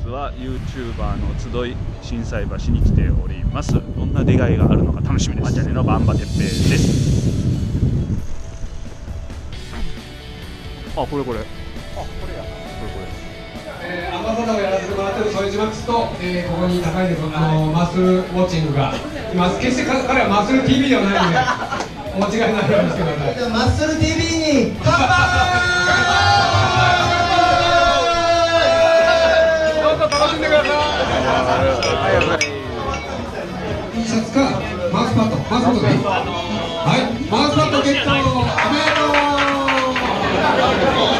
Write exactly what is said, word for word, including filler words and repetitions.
日は ユーチューバー の集い心斎橋に来ております。どんな出会いがあるのか楽しみです。マチャネのバンバてっぺいです。あ、これこれ。あ、これや。これこれ。 えー、アンバサダーをやらせてもらってるソイジマックスと、えー、ここに高いですあのマッスルウォッチングがいます。決して彼はマッスル ティービー ではないのでお間違いないようにしてください。 マッスル ティービー に乾杯。 どうぞ楽しんでください。T シャツかマウスパッド、マウスパッドでいい。はい、マウスパッドゲット。おめでとう。